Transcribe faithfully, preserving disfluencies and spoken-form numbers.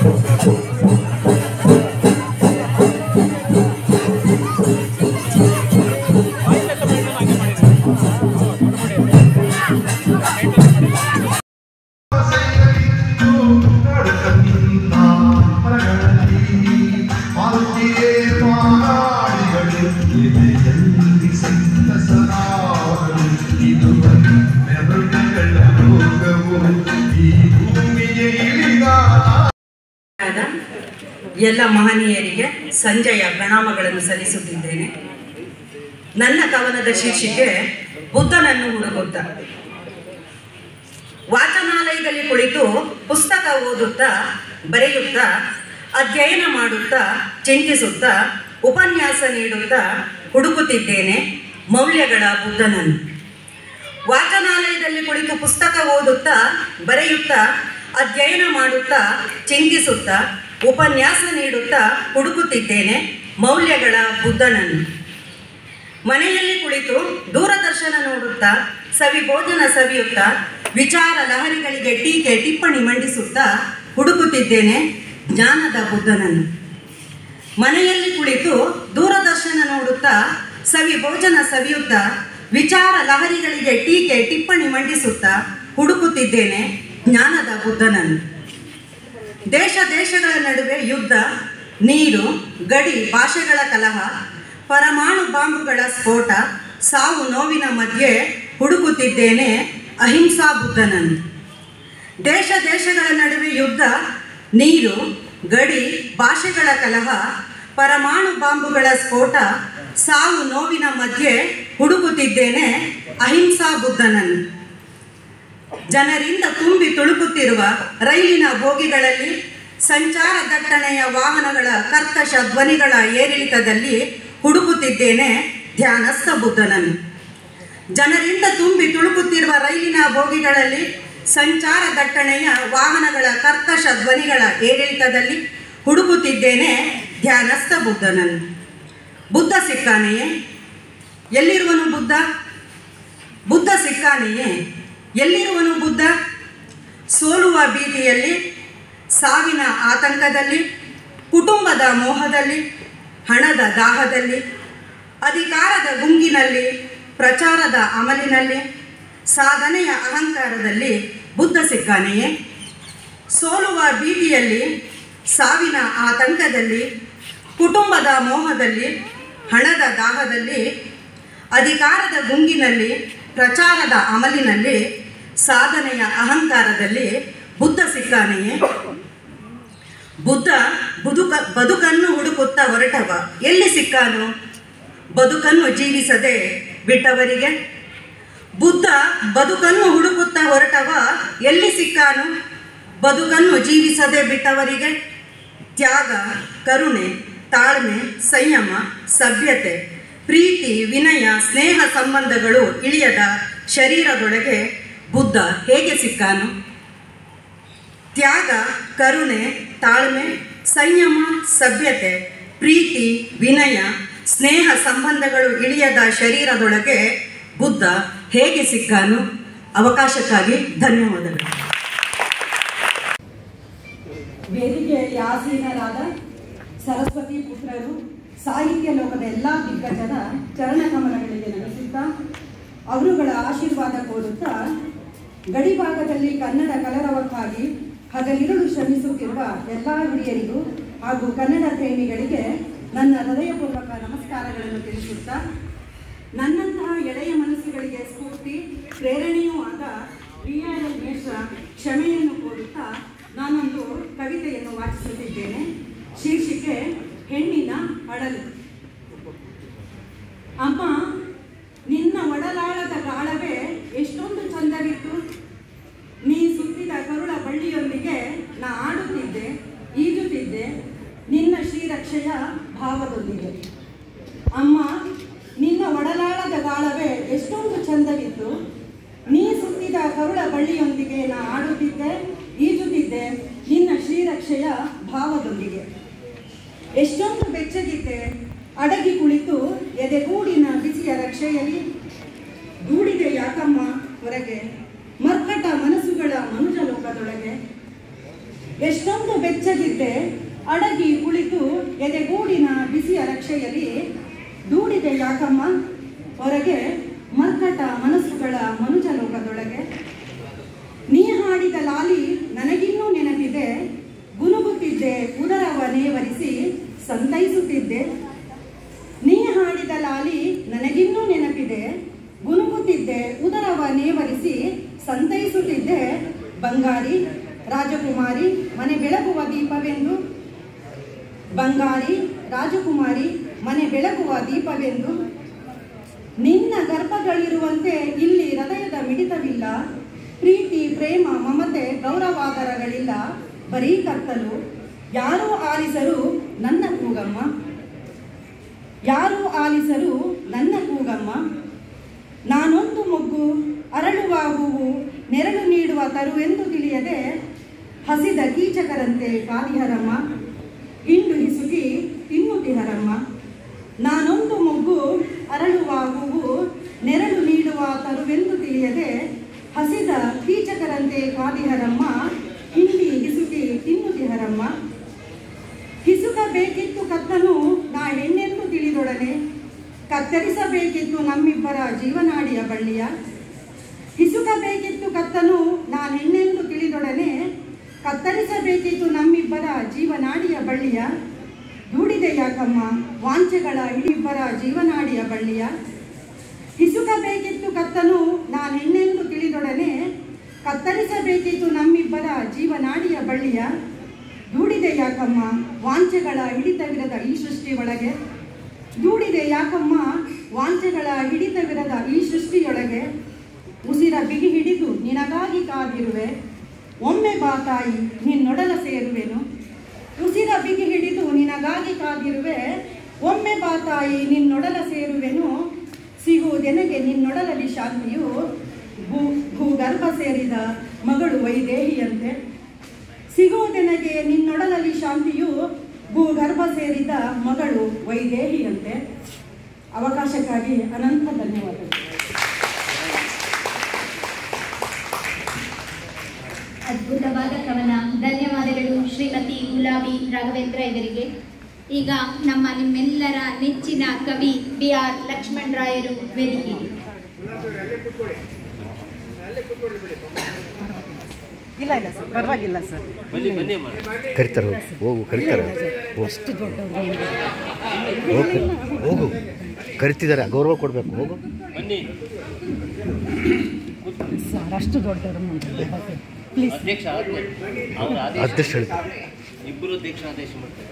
ಎಲ್ಲ ಮಹನೀಯರಿಗೆ ಸಂಜೆಯ ಪ್ರಣಾಮಗಳನ್ನು ಸಲ್ಲಿಸುತ್ತಿದ್ದೇನೆ. ನನ್ನ ಕವನದ ಶೀರ್ಷಿಕೆ ಬುದ್ಧನನ್ನು ಹುಡುಕುತ್ತಾ. ವಾಚನಾಲಯದಲ್ಲಿ ಕುಳಿತು ಪುಸ್ತಕ ಓದುತ್ತಾ, ಬರೆಯುತ್ತಾ, ಅಧ್ಯಯನ ಮಾಡುತ್ತಾ, ಚಿಂತಿಸುತ್ತಾ, ಉಪನ್ಯಾಸ ನೀಡುತ್ತಾ ಹುಡುಕುತ್ತಿದ್ದೇನೆ ಮೌಲ್ಯಗಳ ಬುದ್ಧನನ್ನು. ವಾಚನಾಲಯದಲ್ಲಿ ಕುಳಿತು ಪುಸ್ತಕ ಓದುತ್ತಾ, ಬರೆಯುತ್ತಾ, ಅಧ್ಯಯನ ಮಾಡುತ್ತಾ, ಚಿಂತಿಸುತ್ತಾ, ಉಪನ್ಯಾಸ ನೀಡುತ್ತಾ ಹುಡುಕುತ್ತಿದ್ದೇನೆ ಮೌಲ್ಯಗಳ ಬುದ್ಧನನ್ನು. ಮನೆಯಲ್ಲಿ ಕುಳಿತು ದೂರದರ್ಶನ ನೋಡುತ್ತಾ, ಸವಿ ಭೋಜನ ಸವಿಯುತ್ತಾ, ವಿಚಾರ ಲಹರಿಗಳಿಗೆ ಟೀಕೆ ಟಿಪ್ಪಣಿ ಮಂಡಿಸುತ್ತಾ ಹುಡುಕುತ್ತಿದ್ದೇನೆ ಜ್ಞಾನದ ಬುದ್ಧನನ್ನು. ಮನೆಯಲ್ಲಿ ಕುಳಿತು ದೂರದರ್ಶನ ನೋಡುತ್ತಾ, ಸವಿ ಭೋಜನ ಸವಿಯುತ್ತಾ, ವಿಚಾರ ಲಹರಿಗಳಿಗೆ ಟೀಕೆ ಟಿಪ್ಪಣಿ ಮಂಡಿಸುತ್ತಾ ಹುಡುಕುತ್ತಿದ್ದೇನೆ ಜ್ಞಾನದ ಬುದ್ಧನನ್ನು. ದೇಶ ದೇಶಗಳ ನಡುವೆ ಯುದ್ಧ, ನೀರು, ಗಡಿ ಭಾಷೆಗಳ ಕಲಹ, ಪರಮಾಣು ಬಾಂಬುಗಳ ಸ್ಫೋಟ, ಸಾವು ನೋವಿನ ಮಧ್ಯೆ ಹುಡುಕುತ್ತಿದ್ದೇನೆ ಅಹಿಂಸಾ ಬುದ್ಧನನ್ನು. ದೇಶ ದೇಶಗಳ ನಡುವೆ ಯುದ್ಧ, ನೀರು, ಗಡಿ ಭಾಷೆಗಳ ಕಲಹ, ಪರಮಾಣು ಬಾಂಬುಗಳ ಸ್ಫೋಟ, ಸಾವು ನೋವಿನ ಮಧ್ಯೆ ಹುಡುಕುತ್ತಿದ್ದೇನೆ ಅಹಿಂಸಾ ಬುದ್ಧನನ್ನು. ಜನರಿಂದ ತುಂಬಿ ತುಳುಕುತ್ತಿರುವ ರೈಲಿನ ಬೋಗಿಗಳಲ್ಲಿ, ಸಂಚಾರ ದಟ್ಟಣೆಯ ವಾಹನಗಳ ಕರ್ಕಶ ಧ್ವನಿಗಳ ಏರಿಳಿತದಲ್ಲಿ ಹುಡುಕುತ್ತಿದ್ದೇನೆ ಧ್ಯಾನಸ್ಥ ಬುದ್ಧನನ್ನು. ಜನರಿಂದ ತುಂಬಿ ತುಳುಕುತ್ತಿರುವ ರೈಲಿನ ಬೋಗಿಗಳಲ್ಲಿ, ಸಂಚಾರ ದಟ್ಟಣೆಯ ವಾಹನಗಳ ಕರ್ಕಶ ಧ್ವನಿಗಳ ಏರಿಳಿತದಲ್ಲಿ ಹುಡುಕುತ್ತಿದ್ದೇನೆ ಧ್ಯಾನಸ್ಥ ಬುದ್ಧನನ್ನು. ಬುದ್ಧ ಸಿಕ್ಕಾನೆಯೇ? ಎಲ್ಲಿರುವನು ಬುದ್ಧ? ಬುದ್ಧ ಸಿಕ್ಕಾನೆಯೇ? ಎಲ್ಲಿರುವನು ಬುದ್ಧ? ಸೋಲುವ ಭೀತಿಯಲ್ಲಿ, ಸಾವಿನ ಆತಂಕದಲ್ಲಿ, ಕುಟುಂಬದ ಮೋಹದಲ್ಲಿ, ಹಣದ ದಾಹದಲ್ಲಿ, ಅಧಿಕಾರದ ಗುಂಗಿನಲ್ಲಿ, ಪ್ರಚಾರದ ಅಮಲಿನಲ್ಲಿ, ಸಾಧನೆಯ ಅಹಂಕಾರದಲ್ಲಿ ಬುದ್ಧ ಸಿಕ್ಕಾನೆಯೇ? ಸೋಲುವ ಭೀತಿಯಲ್ಲಿ, ಸಾವಿನ ಆತಂಕದಲ್ಲಿ, ಕುಟುಂಬದ ಮೋಹದಲ್ಲಿ, ಹಣದ ದಾಹದಲ್ಲಿ, ಅಧಿಕಾರದ ಗುಂಗಿನಲ್ಲಿ, ಪ್ರಚಾರದ ಅಮಲಿನಲ್ಲಿ, ಸಾಧನೆಯ ಅಹಂಕಾರದಲ್ಲಿ ಬುದ್ಧ ಸಿಕ್ಕಾನೆಯೇ? ಬುದ್ಧ ಬದುಕ ಬದುಕನ್ನು ಹುಡುಕುತ್ತಾ ಹೊರಟವ ಎಲ್ಲಿ ಸಿಕ್ಕಾನು? ಬದುಕನ್ನು ಜೀವಿಸದೆ ಬಿಟ್ಟವರಿಗೆ. ಬುದ್ಧ ಬದುಕನ್ನು ಹುಡುಕುತ್ತಾ ಹೊರಟವ ಎಲ್ಲಿ ಸಿಕ್ಕಾನು? ಬದುಕನ್ನು ಜೀವಿಸದೆ ಬಿಟ್ಟವರಿಗೆ. ತ್ಯಾಗ, ಕರುಣೆ, ತಾಳ್ಮೆ, ಸಂಯಮ, ಸಭ್ಯತೆ, ಪ್ರೀತಿ, ವಿನಯ, ಸ್ನೇಹ ಸಂಬಂಧಗಳು ಇಳಿಯದ ಶರೀರದೊಳಗೆ ಬುದ್ಧ ಹೇಗೆ ಸಿಕ್ಕಾನು? ತ್ಯಾಗ, ಕರುಣೆ, ತಾಳ್ಮೆ, ಸಂಯಮ, ಸಭ್ಯತೆ, ಪ್ರೀತಿ, ವಿನಯ, ಸ್ನೇಹ ಸಂಬಂಧಗಳು ಇಳಿಯದ ಶರೀರದೊಳಗೆ ಬುದ್ಧ ಹೇಗೆ ಸಿಕ್ಕಾನು? ಅವಕಾಶಕ್ಕಾಗಿ ಧನ್ಯವಾದಗಳು. ವೇದಿಕೆಯಲ್ಲಿ ಆಸೀನರಾದ ಸರಸ್ವತಿ ಪುತ್ರರು, ಸಾಹಿತ್ಯ ಲೋಕದ ಎಲ್ಲ ದಿಗ್ಗಜರ ಚರಣಕಮಲಗಳಿಗೆ ನಮಿಸುತ್ತಾ, ಅವರುಗಳ ಆಶೀರ್ವಾದ ಕೋರುತ್ತಾ, ಗಡಿಭಾಗದಲ್ಲಿ ಕನ್ನಡ ಕಲರವಕ್ಕಾಗಿ ಹಗಲಿರುಳು ಶ್ರಮಿಸುತ್ತಿರುವ ಎಲ್ಲ ಹಿರಿಯರಿಗೂ ಹಾಗೂ ಕನ್ನಡ ಪ್ರೇಮಿಗಳಿಗೆ ನನ್ನ ಹೃದಯಪೂರ್ವಕ ನಮಸ್ಕಾರಗಳನ್ನು ತಿಳಿಸುತ್ತಾ, ನನ್ನಂತಹ ಎಳೆಯ ಮನಸ್ಸುಗಳಿಗೆ ಸ್ಫೂರ್ತಿ, ಪ್ರೇರಣೆಯೂ ಆದ ಬಿ ಆರ್ ಎಲ್ ಮೇಷ್ರ ಕ್ಷಮೆಯನ್ನು ಕೋರುತ್ತಾ ನಾನೊಂದು ಕವಿತೆಯನ್ನು ವಾಚಿಸುತ್ತಿದ್ದೇನೆ. ಶೀರ್ಷಿಕೆ ಹೆಣ್ಣಿನ ಅಳಲು. ಅಮ್ಮ, ನಿನ್ನ ಒಡಲಾಳದ ಗಾಳವೇ ಎಷ್ಟೊಂದು ಚಂದವಿತ್ತು. ನೀ ಸುತ್ತಿದ ಕರುಳ ಬಳ್ಳಿಯೊಂದಿಗೆ ನಾ ಆಡುತ್ತಿದ್ದೆ, ಈಜುತ್ತಿದ್ದೆ ನಿನ್ನ ಶ್ರೀರಕ್ಷೆಯ ಭಾವದೊಂದಿಗೆ. ಅಮ್ಮ, ನಿನ್ನ ಒಡಲಾಳದ ಗಾಳವೇ ಎಷ್ಟೊಂದು ಚಂದವಿತ್ತು. ನೀ ಸುತ್ತಿದ ಕರುಳ ಬಳ್ಳಿಯೊಂದಿಗೆ ನಾ ಆಡುತ್ತಿದ್ದೆ, ಈಜುತ್ತಿದ್ದೆ ನಿನ್ನ ಶ್ರೀರಕ್ಷೆಯ ಭಾವದೊಂದಿಗೆ. ಎಷ್ಟೊಂದು ಬೆಚ್ಚಗಿದ್ದೆ ಅಡಗಿ ಕುಳಿತು ಎದೆಗೂಡಿನ ಬಿಸಿಯ ರಕ್ಷೆಯಲ್ಲಿ. ದೂಡಿದೆ ಯಾಕಮ್ಮ ಹೊರಗೆ ಮರ್ಕಟ ಮನಸ್ಸುಗಳ ಮನುಜ ಲೋಕದೊಳಗೆ. ಎಷ್ಟೊಂದು ಬೆಚ್ಚಗಿದ್ದೆ ಅಡಗಿ ಕುಳಿತು ಎದೆಗೂಡಿನ ಬಿಸಿಯ ರಕ್ಷೆಯಲ್ಲಿ ದೂಡಿದೆ ಯಾಕಮ್ಮ ಹೊರಗೆ ಮರ್ಕಟ ಮನಸ್ಸುಗಳ ಮನುಜಲೋಕದೊಳಗೆ. ನೀ ಹಾಡಿದ ಲಾಲಿ ನನಗಿನ್ನೂ ನೆನಪಿದೆ, ಗುನುಗುತ್ತಿದ್ದೆ ಉದರವ ನೇವರಿಸಿ ಸಂತೈಸುತ್ತಿದ್ದೆ. ನೀ ಹಾಡಿದ ಲಾಲಿ ನನಗಿನ್ನೂ ನೆನಪಿದೆ, ಗುನುಗುತ್ತಿದ್ದೆ ಉದರವ ನೇವರಿಸಿ ಸಂತೈಸುತ್ತಿದ್ದೆ. ಬಂಗಾರಿ ರಾಜಕುಮಾರಿ ಮನೆ ಬೆಳಗುವ ದೀಪವೆಂದು, ಬಂಗಾರಿ ರಾಜಕುಮಾರಿ ಮನೆ ಬೆಳಗುವ ದೀಪವೆಂದು. ನಿನ್ನ ಗರ್ಭಗಳಿರುವಂತೆ ಇಲ್ಲಿ ಹೃದಯದ ಮಿಡಿತವಿಲ್ಲ, ಪ್ರೀತಿ ಪ್ರೇಮ ಮಮತೆ ಗೌರವಾದರಗಳಿಲ್ಲ, ಬರೀ ಕತ್ತಲು. ಯಾರೂ ಆಲಿಸರು ನನ್ನ ಕೂಗಮ್ಮ, ಯಾರೂ ಆಲಿಸರು ನನ್ನ ಕೂಗಮ್ಮ. ನಾನೊಂದು ಮೊಗ್ಗು ಅರಳುವ ಹೂವು ನೆರಳು ನೀಡುವ ತರುವೆಂದು ತಿಳಿಯದೆ ಹಸಿದ ಕೀಚಕರಂತೆ ಕಾದಿಹರಮ್ಮ, ಹಿಂಡು ಹಿಸುಕಿ ತಿನ್ನುತ್ತಿಹರಮ್ಮ. ನಾನೊಂದು ಮೊಗ್ಗು ಅರಳುವ ಹೂವು ನೆರಳು ನೀಡುವ ತರುವೆಂದು ತಿಳಿಯದೆ ಹಸಿದ ಕೀಚಕರಂತೆ ಕಾದಿಹರಮ್ಮ, ಹಿಂಡಿ ಹಿಸುಕಿ ತಿನ್ನುತ್ತಿಹರಮ್ಮ. ಹಿಸುಕಬೇಕಿತ್ತು ಕತ್ತನು ನಾ ಹೆಣ್ಣೆಂದು ತಿಳಿದೊಡನೆ, ಕತ್ತರಿಸಬೇಕಿತ್ತು ನಮ್ಮಿಬ್ಬರ ಜೀವನಾಡಿಯ ಬಳ್ಳಿಯ. ಹಿಸುಕಬೇಕಿತ್ತು ಕತ್ತನು ನಾನು ಹೆಣ್ಣೆಂದು ತಿಳಿದೊಡನೆ, ಕತ್ತರಿಸಬೇಕಿತ್ತು ನಮ್ಮಿಬ್ಬರ ಜೀವನಾಡಿಯ ಬಳ್ಳಿಯ. ದೂಡಿದೆ ಯಾಕಮ್ಮ ವಾಂಚೆಗಳ ಇಡಿಬ್ಬರ ಜೀವನಾಡಿಯ ಬಳ್ಳಿಯ. ಹಿಸುಕಬೇಕಿತ್ತು ಕತ್ತನು ನಾನು ಹೆಣ್ಣೆಂದು ತಿಳಿದೊಡನೆ, ಕತ್ತರಿಸಬೇಕಿತ್ತು ನಮ್ಮಿಬ್ಬರ ಜೀವನಾಡಿಯ ಬಳ್ಳಿಯ. ದೂಡಿದೆ ಯಾಕಮ್ಮ ವಾಂಚೆಗಳ ಹಿಡಿತವಿರದ ಈ ಸೃಷ್ಟಿಯೊಳಗೆ, ದೂಡಿದೆ ಯಾಕಮ್ಮ ವಾಂಚೆಗಳ ಹಿಡಿತವಿರದ ಈ ಸೃಷ್ಟಿಯೊಳಗೆ. ಉಸಿರ ಬಿಗಿ ಹಿಡಿದು ನಿನಗಾಗಿ ಕಾದಿರುವೆ, ಒಮ್ಮೆ ಬಾ ತಾಯಿ ನಿನ್ನೊಡಲ ಸೇರುವೆನು. ಉಸಿರ ಬಿಗಿ ಹಿಡಿದು ನಿನಗಾಗಿ ಕಾದಿರುವೆ, ಒಮ್ಮೆ ಬಾ ತಾಯಿ ನಿನ್ನೊಡಲ ಸೇರುವೆನು. ಸಿಗುವುದೆನಗೆ ನಿನ್ನೊಡಲಲ್ಲಿ ಶಾಂತಿಯು, ಭೂ ಭೂಗರ್ಭ ಸೇರಿದ ಮಗಳು ವೈದೇಹಿಯಂತೆ. ಸಿಗುವುದೆನಗೆ ನಿನ್ನೊಡಲಲ್ಲಿ ಶಾಂತಿಯು, ಭೂಗರ್ಭ ಸೇರಿದ ಮಗಳು ವೈದೇಹಿಯಂತೆ. ಅವಕಾಶಕ್ಕಾಗಿ ಅನಂತ ಧನ್ಯವಾದಗಳು. ಅದ್ಭುತವಾದ ಕವನ. ಧನ್ಯವಾದಗಳು ಶ್ರೀಮತಿ ಗುಲಾಬಿ ರಾಘವೇಂದ್ರ ಇವರಿಗೆ. ಈಗ ನಮ್ಮ ನಿಮ್ಮೆಲ್ಲರ ನೆಚ್ಚಿನ ಕವಿ ಬಿ ಆರ್ ಲಕ್ಷ್ಮಣ್ ರಾಯರು ವೇದಿಕೆ. ಇಲ್ಲ ಇಲ್ಲ ಸರ್, ಪರವಾಗಿಲ್ಲ ಸರ್. ಕರಿತಾರೆ, ಹೋಗು ಕರಿತಾರೆ, ಹೋಗು ಕರಿತಿದ್ದಾರೆ, ಗೌರವ ಕೊಡಬೇಕು, ಹೋಗು ಸರ್. ಅಷ್ಟು ದೊಡ್ಡವರು ಅಧ್ಯಕ್ಷ ಅಧ್ಯಕ್ಷ ಹೇಳ್ತಾರೆ, ಇಬ್ಬರು ಅಧ್ಯಕ್ಷ ಆದೇಶ ಮಾಡ್ತಾರೆ.